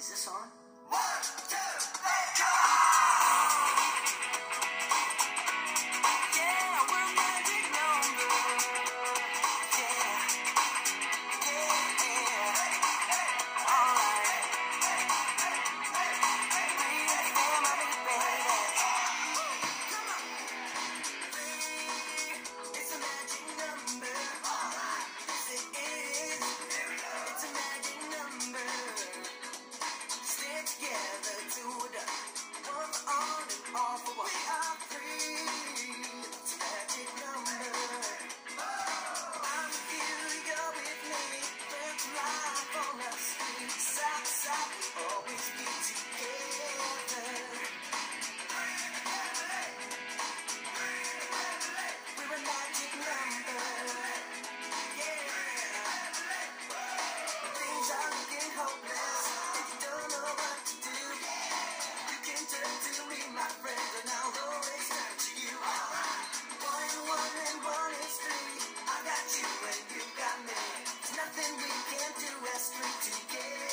Is this on? 1, 2, let's go! Yeah, we're magic number. Yeah, alright. Bring the family, baby. Come on. 3, it's a magic number. Yes, it is. It's a magic number. Stay together to the one for all and all for one. We are free. It's a magic number. I'm with you, you're with me. We're live on the street. Side to side, we'll always be together. We're a magic number. Yeah. Things are looking hopeless. If you don't know what to do, you can turn to me, my friend, and I'll always turn to you. 1 and 1 and 1 is 3. I got you and you got me. There's nothing we can't do as three together.